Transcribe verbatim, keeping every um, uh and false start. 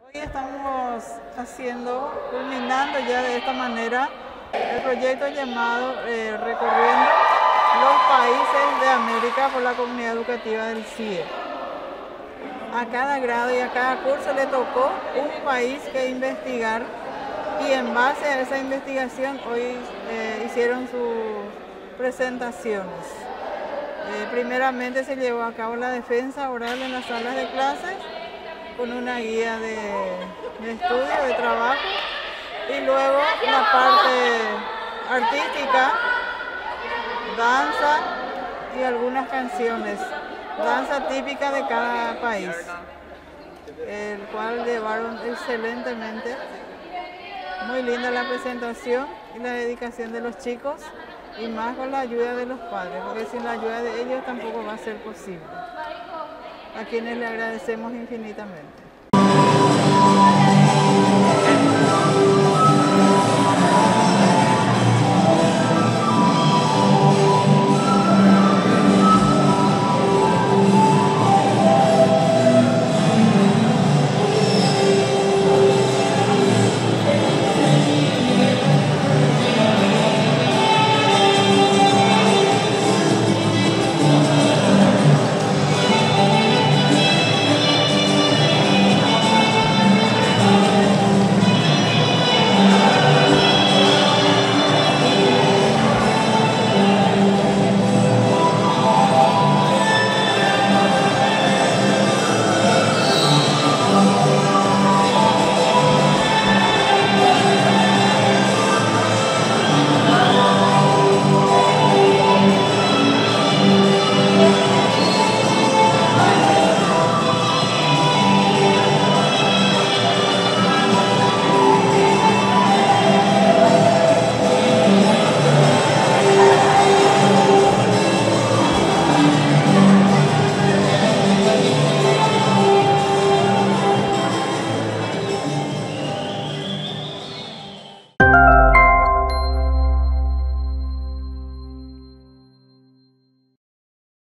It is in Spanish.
Hoy estamos haciendo, culminando ya de esta manera, el proyecto llamado eh, Recorriendo los Países de América por la Comunidad Educativa del C I E. A cada grado y a cada curso le tocó un país que investigar y en base a esa investigación hoy eh, hicieron sus presentaciones. Eh, primeramente se llevó a cabo la defensa oral en las salas de clases con una guía de, de estudio, de trabajo, y luego la parte artística, danza y algunas canciones, danza típica de cada país, el cual llevaron excelentemente. Muy linda la presentación y la dedicación de los chicos, y más con la ayuda de los padres, porque sin la ayuda de ellos tampoco va a ser posible, a quienes le agradecemos infinitamente.